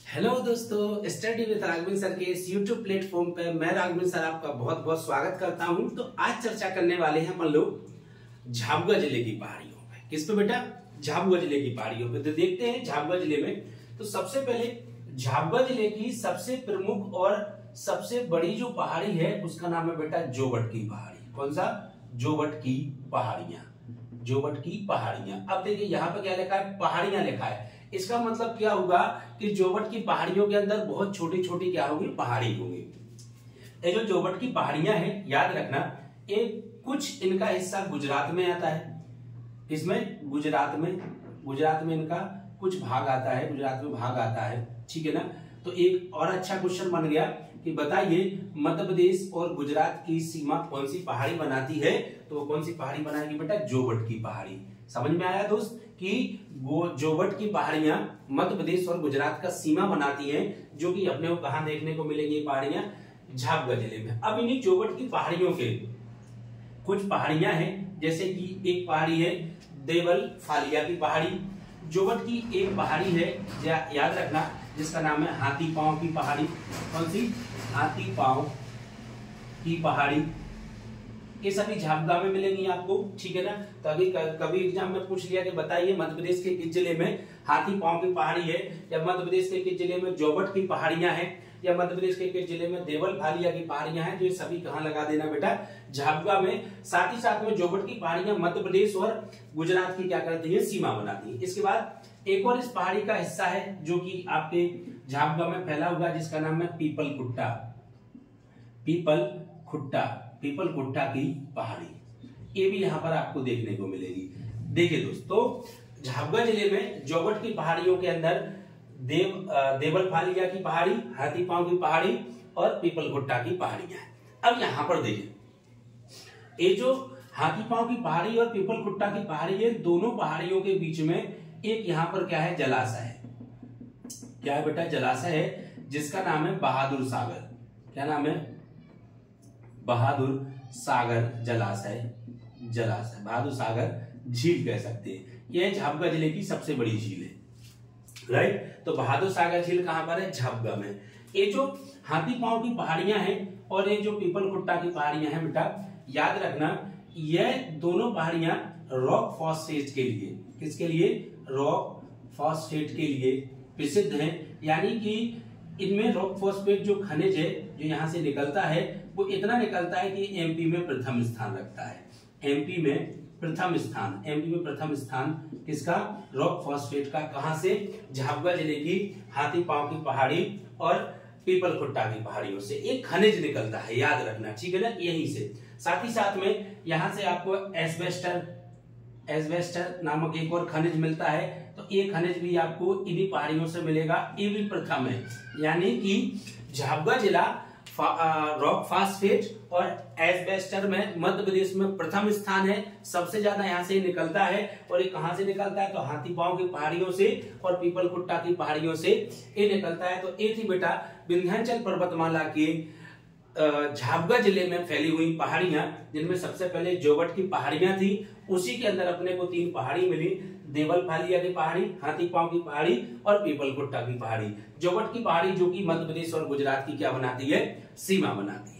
Hello दोस्तों, study with Raghavendra sir के इस यूट्यूब प्लेटफॉर्म पे मैं राघवेंद्र सर आपका बहुत बहुत स्वागत करता हूं। तो आज चर्चा करने वाले हैं अपन लोग झाबुआ जिले की पहाड़ियों पे। किस पे बेटा? झाबुआ जिले की पहाड़ियों पे। तो देखते हैं झाबुआ जिले में। तो सबसे पहले झाबुआ जिले की सबसे प्रमुख और सबसे बड़ी जो पहाड़ी है उसका नाम है बेटा जोवट की पहाड़ी। कौन सा? जोवट की पहाड़ियां। जोवट की पहाड़ियां। अब देखिए यहाँ पे क्या लिखा है? पहाड़ियां लिखा है। इसका मतलब क्या होगा कि जोवट की पहाड़ियों के अंदर बहुत छोटी छोटी क्या होंगी? पहाड़ी होंगी। ये जो जोवट की पहाड़ियां हैं, याद रखना, एक कुछ इनका हिस्सा गुजरात में आता है। इसमें गुजरात में इनका कुछ भाग आता है, गुजरात में भाग आता है। ठीक है ना? तो एक और अच्छा क्वेश्चन बन गया कि बताइए मध्य प्रदेश और गुजरात की सीमा कौन सी पहाड़ी बनाती है? तो वो कौन सी पहाड़ी बनाएगी बेटा? जोवट की पहाड़ी। समझ में आया दोस्त कि वो जोवट की पहाड़ियां मध्य प्रदेश और गुजरात का सीमा बनाती हैं, जो कि अपने को कहां देखने को मिलेगी? ये पहाड़ियां झाबुआ जिले में। अब इन्हीं जोवट की पहाड़ियों के कुछ पहाड़ियां हैं, जैसे कि एक पहाड़ी है देवल फालिया की पहाड़ी। जोवट की एक पहाड़ी है, याद रखना, जिसका नाम है हाथी पांव की पहाड़ी। कौन सी? हाथी पांव की पहाड़ी। ये सभी झाबुआ में मिलेंगी आपको। ठीक है ना? तभी कभी एग्जाम में पूछ लिया कि बताइए मध्य प्रदेश के किस जिले में हाथी पांव की पहाड़ी है, या मध्य प्रदेश के किस जिले में जोवट की पहाड़ियां हैं, या मध्य प्रदेश के किस जिले में देवल फालिया की पहाड़ियां हैं। तो ये सभी कहां लगा देना बेटा? झाबुआ में। साथ ही साथ में जोवट की पहाड़ियां मध्य प्रदेश और गुजरात की क्या करती है? सीमा बनाती है। इसके बाद एक और इस पहाड़ी का हिस्सा है जो कि आपके झाबुआ में फैला हुआ, जिसका नाम है पीपल खुट्टा। पीपल खुट्टा की पहाड़ी। ये भी यहां पर आपको देखने को मिलेगी। देखिए दोस्तों, झाबुआ जिले में जोवट की पहाड़ियों के अंदर देवल फालिया की पहाड़ी, हाथी पांव की पहाड़ी और पीपल खुट्टा की पहाड़ियां हैं। अब यहां पर देखिए, ये जो हाथी पांव की पहाड़ी और पीपल खुट्टा की पहाड़ी है, दोनों पहाड़ियों के बीच में एक यहां पर क्या है? जलाशय है। क्या है बेटा? जलाशय है, जिसका नाम है बहादुर सागर। क्या नाम है? बहादुर सागर जलाशय। बहादुर सागर झील कह सकते हैं। यह झाबुआ जिले की सबसे बड़ी झील है। राइट? तो बहादुर सागर झील कहां पर है? झाबुआ में। ये जो हाथी पांव की पहाड़ियां हैं और ये जो पीपल खुट्टा की पहाड़ियां हैं बेटा, याद रखना, यह दोनों पहाड़ियां रॉक फॉस्फेट के लिए, किसके लिए? रॉक फॉस्फेट के लिए प्रसिद्ध है। यानी कि इनमें रॉक फॉस्फेट जो खनिज है, जो यहां से निकलता है, वो इतना निकलता है कि एमपी में प्रथम स्थान रखता है। एमपी में प्रथम स्थान किसका? रॉक फॉस्फेट का। कहां से? झाबुआ जिले की हाथी पांव की पहाड़ी और पीपल खुट्टा की पहाड़ियों से एक खनिज निकलता है, याद रखना। ठीक है ना? यहीं से। साथ ही साथ में यहां से आपको एस्बेस्टर नामक एक और खनिज मिलता है। तो ये खनिज भी आपको इन्हीं पहाड़ियों से मिलेगा। ये भी प्रथम है। यानी कि झाबुआ जिला रॉक फॉस्फेट और एस्बेस्टर में मध्य प्रदेश में प्रथम स्थान है। सबसे ज्यादा यहां से निकलता है। और ये कहां से निकलता है? तो हाथी पांव की पहाड़ियों से और पीपल खुट्टा की पहाड़ियों से ये निकलता है। तो ये थी बेटा विंध्याचल पर्वतमाला के झाबुआ जिले में फैली हुई पहाड़ियां, जिनमें सबसे पहले जोवट की पहाड़ियां थी। उसी के अंदर अपने को 3 पहाड़ी मिली, देवल फालिया की पहाड़ी, हाथी पांव की पहाड़ी और पीपल खुट्टा की पहाड़ी। जोवट की पहाड़ी जो कि मध्य प्रदेश और गुजरात की क्या बनाती है? सीमा बनाती है।